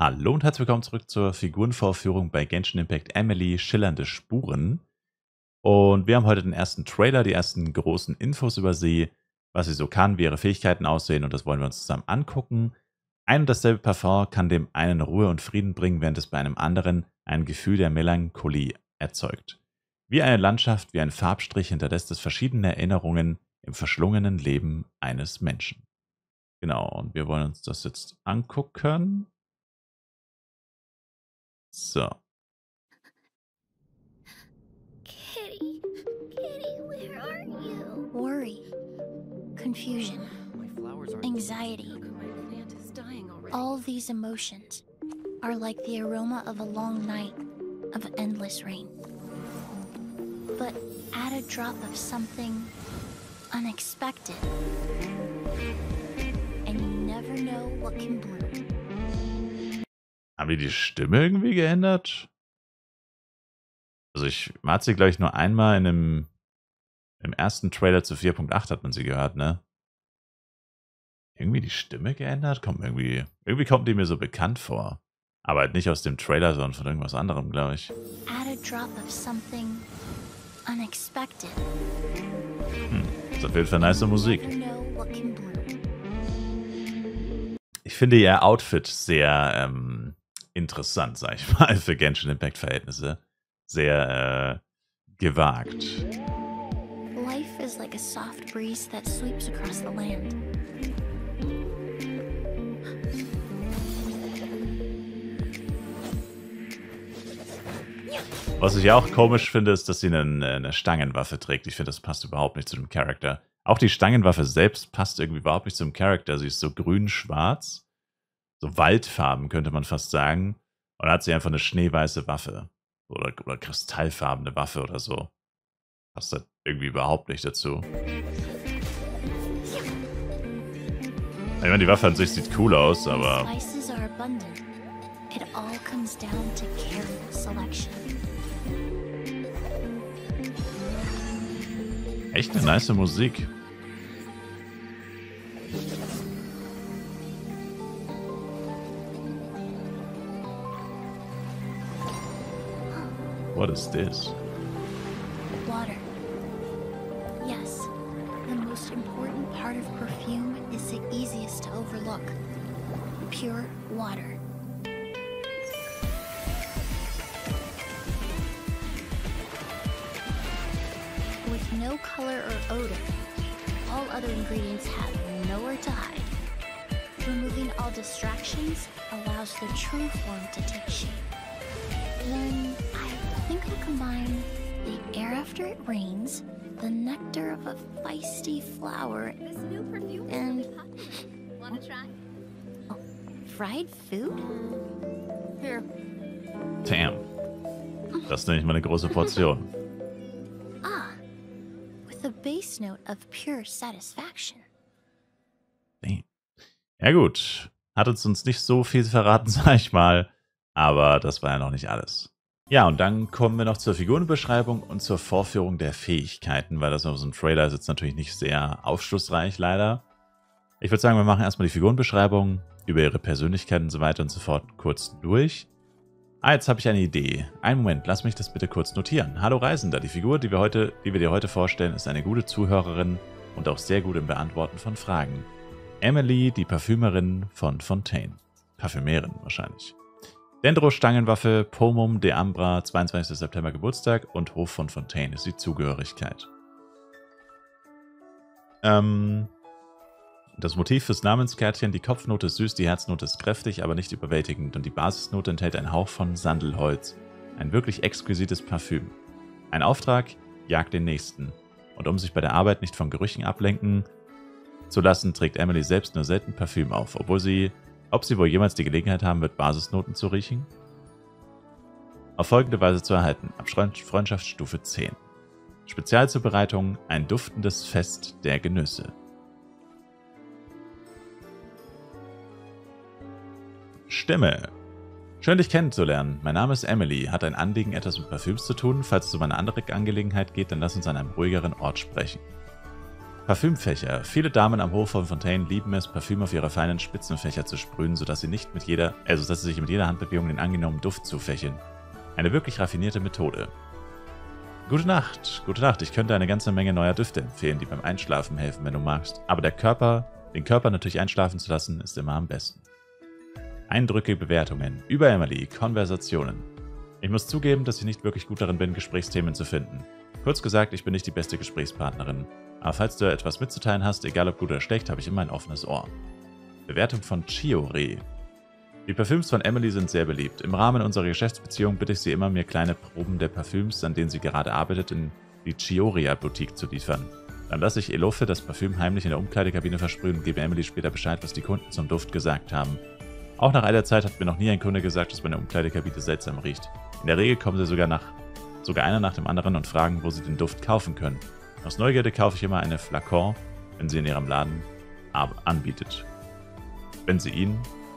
Hallo und herzlich willkommen zurück zur Figurenvorführung bei Genshin Impact Emily Schillernde Spuren. Und wir haben heute den ersten Trailer, die ersten großen Infos über sie, was sie so kann, wie ihre Fähigkeiten aussehen, und das wollen wir uns zusammen angucken. Ein und dasselbe Parfum kann dem einen Ruhe und Frieden bringen, während es bei einem anderen ein Gefühl der Melancholie erzeugt. Wie eine Landschaft, wie ein Farbstrich hinterlässt es verschiedene Erinnerungen im verschlungenen Leben eines Menschen. Genau, und wir wollen uns das jetzt angucken. So. Kitty, where are you? Worry, confusion, anxiety. All these emotions are like the aroma of a long night of endless rain. But add a drop of something unexpected, and you never know what can bloom. Haben die Stimme irgendwie geändert? Also man hat sie, glaube ich, nur einmal im ersten Trailer zu 4.8 hat man sie gehört, ne? Irgendwie die Stimme geändert? Irgendwie kommt die mir so bekannt vor. Aber halt nicht aus dem Trailer, sondern von irgendwas anderem, glaube ich. Add a drop of something unexpected. Ist auf jeden Fall nice Musik. You never know what can bloom. Ich finde ihr Outfit sehr interessant, sag ich mal, für Genshin Impact Verhältnisse. Sehr gewagt. Life is like a soft breeze that sweeps across the land. Was ich auch komisch finde, ist, dass sie eine Stangenwaffe trägt. Ich finde, das passt überhaupt nicht zu dem Charakter. Auch die Stangenwaffe selbst passt irgendwie überhaupt nicht zum Charakter. Sie ist so grün-schwarz. So Waldfarben, könnte man fast sagen. Und dann hat sie einfach eine schneeweiße Waffe. Oder kristallfarbene Waffe oder so. Passt halt irgendwie überhaupt nicht dazu. Ich meine, die Waffe an sich sieht cool aus, aber... Spices are abundant. It all comes down to careful selection. Echt eine nice Musik. What is this? Water. Yes, the most important part of perfume is the easiest to overlook. Pure water. With no color or odor, all other ingredients have nowhere to hide. Removing all distractions allows the true form to take shape. Then I think I'll combine the air after it rains, the nectar of a feisty flower, This new perfume is and really hot. Wanna try? fried food? Here. Damn. Das nenne ich mal eine große Portion. Ah, with a base note of pure satisfaction. Damn. Ja gut. Hat uns nicht so viel verraten, sag ich mal. Aber das war ja noch nicht alles. Ja, und dann kommen wir noch zur Figurenbeschreibung und zur Vorführung der Fähigkeiten, weil das auf so einem Trailer ist jetzt natürlich nicht sehr aufschlussreich, leider. Ich würde sagen, wir machen erstmal die Figurenbeschreibung über ihre Persönlichkeit und so weiter und so fort kurz durch. Jetzt habe ich eine Idee. Einen Moment, lass mich das bitte kurz notieren. Hallo Reisender, die Figur, die wir dir heute vorstellen, ist eine gute Zuhörerin und auch sehr gut im Beantworten von Fragen. Emily, die Parfümerin von Fontaine. Parfümerin wahrscheinlich. Dendro Stangenwaffe, Pomum de Ambra, 22. September Geburtstag und Hof von Fontaine ist die Zugehörigkeit. Das Motiv fürs Namenskärtchen, die Kopfnote ist süß, die Herznote ist kräftig, aber nicht überwältigend und die Basisnote enthält einen Hauch von Sandelholz. Ein wirklich exquisites Parfüm. Ein Auftrag, jagt den nächsten. Und um sich bei der Arbeit nicht von Gerüchen ablenken zu lassen, trägt Emily selbst nur selten Parfüm auf, ob sie wohl jemals die Gelegenheit haben wird, Basisnoten zu riechen? Auf folgende Weise zu erhalten, ab Freundschaftsstufe 10. Spezialzubereitung, ein duftendes Fest der Genüsse. Stimme. Schön, dich kennenzulernen. Mein Name ist Emily. Hat ein Anliegen etwas mit Parfüms zu tun? Falls es um eine andere Angelegenheit geht, dann lass uns an einem ruhigeren Ort sprechen. Parfümfächer. Viele Damen am Hof von Fontaine lieben es, Parfüm auf ihre feinen Spitzenfächer zu sprühen, sodass sie sich mit jeder Handbewegung den angenehmen Duft zufächeln. Eine wirklich raffinierte Methode. Gute Nacht. Gute Nacht. Ich könnte eine ganze Menge neuer Düfte empfehlen, die beim Einschlafen helfen, wenn du magst. Aber den Körper natürlich einschlafen zu lassen, ist immer am besten. Eindrücke, Bewertungen. Über Emily. Konversationen. Ich muss zugeben, dass ich nicht wirklich gut darin bin, Gesprächsthemen zu finden. Kurz gesagt, ich bin nicht die beste Gesprächspartnerin. Aber falls du etwas mitzuteilen hast, egal ob gut oder schlecht, habe ich immer ein offenes Ohr. Bewertung von Chiori. Die Parfüms von Emily sind sehr beliebt. Im Rahmen unserer Geschäftsbeziehung bitte ich sie immer, mir kleine Proben der Parfüms, an denen sie gerade arbeitet, in die Chioria-Boutique zu liefern. Dann lasse ich Elofe das Parfüm heimlich in der Umkleidekabine versprühen und gebe Emily später Bescheid, was die Kunden zum Duft gesagt haben. Auch nach all der Zeit hat mir noch nie ein Kunde gesagt, dass meine Umkleidekabine seltsam riecht. In der Regel kommen sie sogar einer nach dem anderen und fragen, wo sie den Duft kaufen können. Aus Neugierde kaufe ich immer eine Flakon, wenn sie in ihrem Laden anbietet. Wenn sie ihn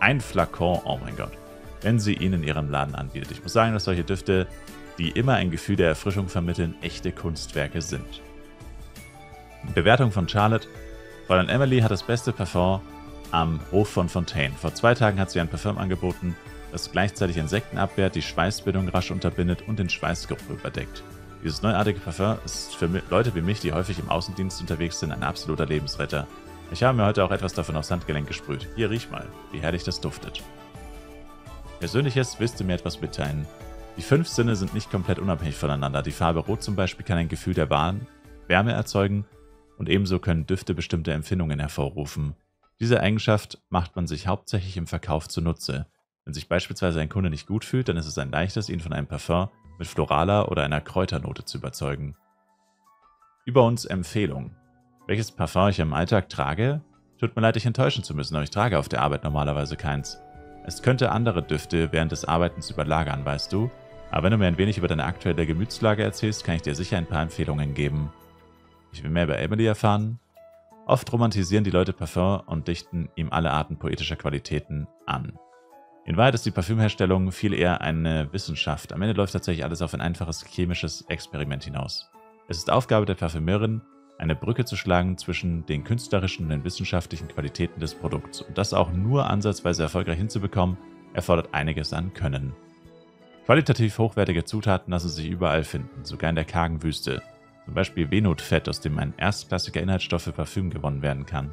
in ihrem Laden anbietet. Ich muss sagen, dass solche Düfte, die immer ein Gefühl der Erfrischung vermitteln, echte Kunstwerke sind. Bewertung von Charlotte. Fräulein Emily hat das beste Parfum am Hof von Fontaine. Vor 2 Tagen hat sie ein Parfum angeboten, das gleichzeitig Insekten abwehrt, die Schweißbildung rasch unterbindet und den Schweißgeruch überdeckt. Dieses neuartige Parfum ist für Leute wie mich, die häufig im Außendienst unterwegs sind, ein absoluter Lebensretter. Ich habe mir heute auch etwas davon aufs Handgelenk gesprüht. Hier, riech mal, wie herrlich das duftet. Persönliches, willst du mir etwas mitteilen? Die 5 Sinne sind nicht komplett unabhängig voneinander. Die Farbe Rot zum Beispiel kann ein Gefühl der Wärme erzeugen und ebenso können Düfte bestimmte Empfindungen hervorrufen. Diese Eigenschaft macht man sich hauptsächlich im Verkauf zunutze. Wenn sich beispielsweise ein Kunde nicht gut fühlt, dann ist es ein leichtes, ihn von einem Parfum mit floraler oder einer Kräuternote zu überzeugen. Über uns Empfehlung. Welches Parfum ich im Alltag trage? Tut mir leid, dich enttäuschen zu müssen, aber ich trage auf der Arbeit normalerweise keins. Es könnte andere Düfte während des Arbeitens überlagern, weißt du? Aber wenn du mir ein wenig über deine aktuelle Gemütslage erzählst, kann ich dir sicher ein paar Empfehlungen geben. Ich will mehr über Emily erfahren. Oft romantisieren die Leute Parfum und dichten ihm alle Arten poetischer Qualitäten an. In Wahrheit ist die Parfümherstellung viel eher eine Wissenschaft. Am Ende läuft tatsächlich alles auf ein einfaches chemisches Experiment hinaus. Es ist Aufgabe der Parfümeurin, eine Brücke zu schlagen zwischen den künstlerischen und den wissenschaftlichen Qualitäten des Produkts. Und das auch nur ansatzweise erfolgreich hinzubekommen, erfordert einiges an Können. Qualitativ hochwertige Zutaten lassen sich überall finden, sogar in der kargen Wüste. Zum Beispiel Venutfett, aus dem ein erstklassiger Inhaltsstoff für Parfüm gewonnen werden kann.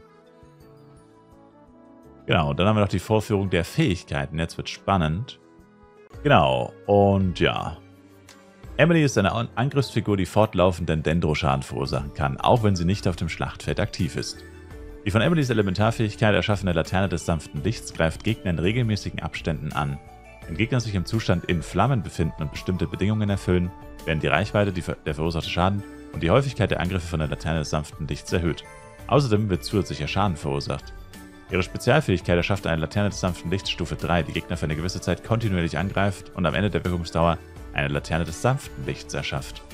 Genau, und dann haben wir noch die Vorführung der Fähigkeiten. Jetzt wird spannend. Genau, und ja. Emily ist eine Angriffsfigur, die fortlaufenden Dendroschaden verursachen kann, auch wenn sie nicht auf dem Schlachtfeld aktiv ist. Die von Emilys Elementarfähigkeit erschaffene Laterne des sanften Lichts greift Gegner in regelmäßigen Abständen an. Wenn Gegner sich im Zustand in Flammen befinden und bestimmte Bedingungen erfüllen, werden die Reichweite, der verursachte Schaden und die Häufigkeit der Angriffe von der Laterne des sanften Lichts erhöht. Außerdem wird zusätzlicher Schaden verursacht. Ihre Spezialfähigkeit erschafft eine Laterne des sanften Lichts Stufe 3, die Gegner für eine gewisse Zeit kontinuierlich angreift und am Ende der Wirkungsdauer eine Laterne des sanften Lichts erschafft.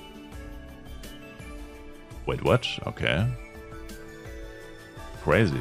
Wait, what? Okay. Crazy.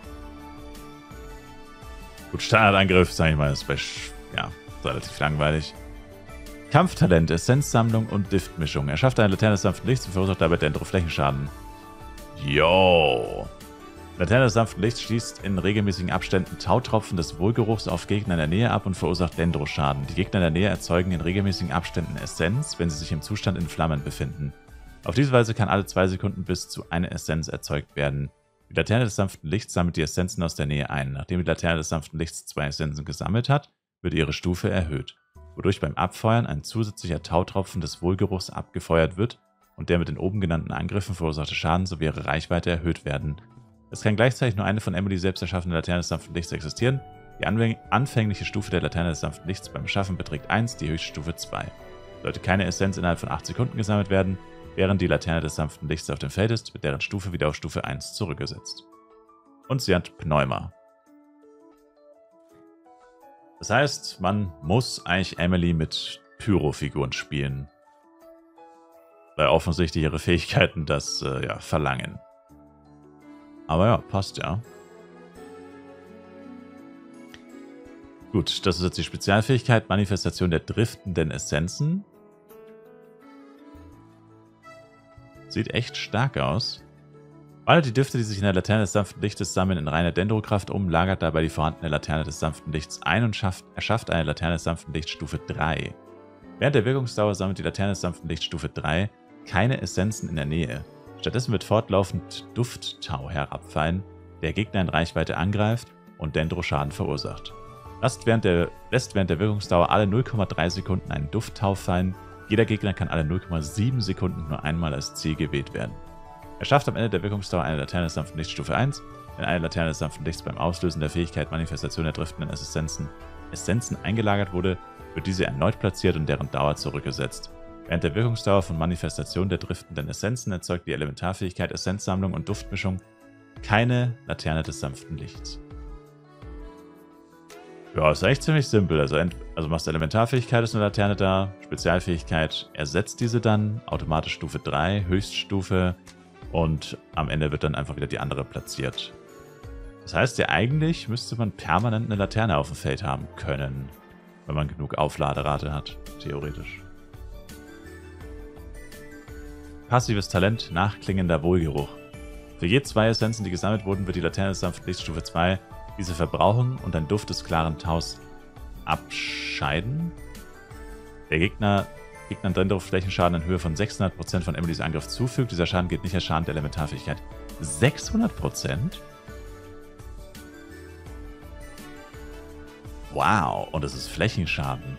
Gut, Standardangriff, sag ich mal, ist relativ langweilig. Kampftalent, Essenzsammlung und Duftmischung. Erschafft eine Laterne des sanften Lichts und verursacht dabei Dendro-Flächenschaden. Yo! Laterne des sanften Lichts schließt in regelmäßigen Abständen Tautropfen des Wohlgeruchs auf Gegner in der Nähe ab und verursacht Dendro-Schaden. Die Gegner in der Nähe erzeugen in regelmäßigen Abständen Essenz, wenn sie sich im Zustand in Flammen befinden. Auf diese Weise kann alle 2 Sekunden bis zu eine Essenz erzeugt werden. Die Laterne des sanften Lichts sammelt die Essenzen aus der Nähe ein. Nachdem die Laterne des sanften Lichts 2 Essenzen gesammelt hat, wird ihre Stufe erhöht, wodurch beim Abfeuern ein zusätzlicher Tautropfen des Wohlgeruchs abgefeuert wird und der mit den oben genannten Angriffen verursachte Schaden sowie ihre Reichweite erhöht werden. Es kann gleichzeitig nur eine von Emily selbst erschaffene Laterne des sanften Lichts existieren. Die anfängliche Stufe der Laterne des sanften Lichts beim Schaffen beträgt 1, die höchste Stufe 2. Sollte keine Essenz innerhalb von 8 Sekunden gesammelt werden, während die Laterne des sanften Lichts auf dem Feld ist, wird deren Stufe wieder auf Stufe 1 zurückgesetzt. Und sie hat Pneuma. Das heißt, man muss eigentlich Emily mit Pyro-Figuren spielen. Weil offensichtlich ihre Fähigkeiten das verlangen. Aber ja, passt ja. Gut, das ist jetzt die Spezialfähigkeit Manifestation der driftenden Essenzen. Sieht echt stark aus. Wandelt die Düfte, die sich in der Laterne des sanften Lichtes sammeln, in reine Dendrokraft um, lagert dabei die vorhandene Laterne des sanften Lichts ein und erschafft eine Laterne des sanften Lichts Stufe 3. Während der Wirkungsdauer sammelt die Laterne des sanften Lichts Stufe 3 keine Essenzen in der Nähe. Stattdessen wird fortlaufend Dufttau herabfallen, der Gegner in Reichweite angreift und Dendro-Schaden verursacht. Lässt während der Wirkungsdauer alle 0,3 Sekunden einen Dufttau fallen. Jeder Gegner kann alle 0,7 Sekunden nur einmal als Ziel gewählt werden. Er schafft am Ende der Wirkungsdauer eine Laterne des sanften Lichts Stufe 1. Wenn eine Laterne des sanften Lichts beim Auslösen der Fähigkeit Manifestation der driftenden Essenzen eingelagert wurde, wird diese erneut platziert und deren Dauer zurückgesetzt. Während der Wirkungsdauer von Manifestation der driftenden Essenzen erzeugt die Elementarfähigkeit Essenzsammlung und Duftmischung keine Laterne des sanften Lichts. Ja, ist echt ziemlich simpel. Also machst du Elementarfähigkeit, ist eine Laterne da, Spezialfähigkeit ersetzt diese dann, automatisch Stufe 3, Höchststufe und am Ende wird dann einfach wieder die andere platziert. Das heißt ja, eigentlich müsste man permanent eine Laterne auf dem Feld haben können, wenn man genug Aufladerate hat, theoretisch. Passives Talent, nachklingender Wohlgeruch. Für je 2 Essenzen, die gesammelt wurden, wird die Laterne des sanften Lichts Stufe 2 diese verbrauchen und ein Duft des klaren Taus abscheiden. Der Gegnern Dendro-Flächenschaden in Höhe von 600% von Emilys Angriff zufügt. Dieser Schaden geht nicht als Schaden der Elementarfähigkeit. 600%? Wow, und es ist Flächenschaden.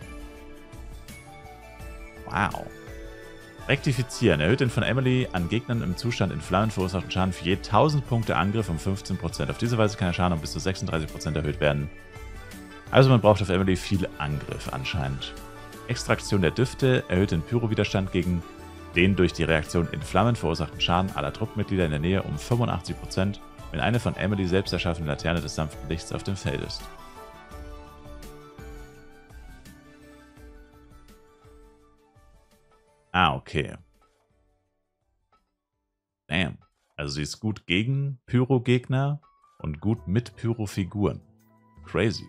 Wow. Rektifizieren. Erhöht den von Emily an Gegnern im Zustand in Flammen verursachten Schaden für je 1000 Punkte Angriff um 15%. Auf diese Weise kann der Schaden um bis zu 36% erhöht werden. Also man braucht auf Emily viel Angriff anscheinend. Extraktion der Düfte erhöht den Pyro-Widerstand gegen den durch die Reaktion in Flammen verursachten Schaden aller Truppenmitglieder in der Nähe um 85%, wenn eine von Emily selbst erschaffene Laterne des sanften Lichts auf dem Feld ist. Ah, okay. Damn. Also sie ist gut gegen Pyro-Gegner und gut mit Pyro-Figuren. Crazy.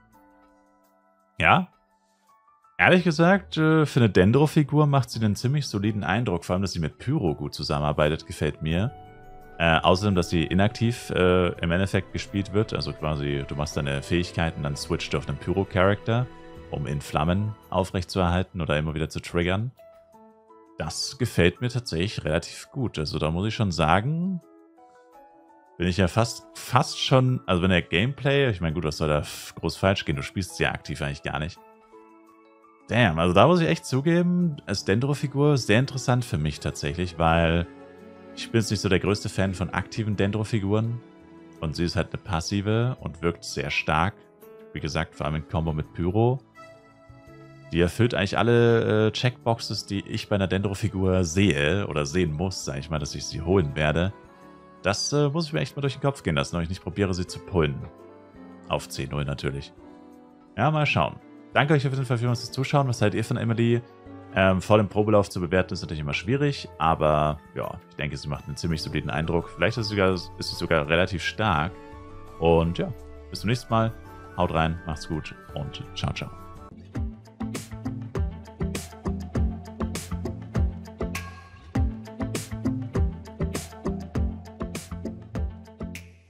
Ja. Ehrlich gesagt, für eine Dendro-Figur macht sie einen ziemlich soliden Eindruck. Vor allem, dass sie mit Pyro gut zusammenarbeitet, gefällt mir. Außerdem, dass sie inaktiv im Endeffekt gespielt wird. Also quasi, du machst deine Fähigkeiten, dann switcht du auf einen Pyro-Charakter, um in Flammen aufrechtzuerhalten oder immer wieder zu triggern. Das gefällt mir tatsächlich relativ gut. Also da muss ich schon sagen, bin ich ja fast schon, also wenn der Gameplay, ich meine gut, was soll da groß falsch gehen? Du spielst ja aktiv eigentlich gar nicht. Damn, also da muss ich echt zugeben, als Dendro-Figur sehr interessant für mich tatsächlich, weil ich bin jetzt nicht so der größte Fan von aktiven Dendro-Figuren und sie ist halt eine passive und wirkt sehr stark. Wie gesagt, vor allem in Kombo mit Pyro. Die erfüllt eigentlich alle Checkboxes, die ich bei einer Dendro-Figur sehe oder sehen muss, sage ich mal, dass ich sie holen werde. Das muss ich mir echt mal durch den Kopf gehen lassen, wenn ich nicht probiere, sie zu pullen. Auf 10-0 natürlich. Ja, mal schauen. Danke euch auf jeden Fall fürs Zuschauen. Was haltet ihr von Emily? Vor dem Probelauf zu bewerten ist natürlich immer schwierig, aber ja, ich denke, sie macht einen ziemlich soliden Eindruck. Vielleicht ist sie sogar relativ stark. Und ja, bis zum nächsten Mal. Haut rein, macht's gut und ciao, ciao.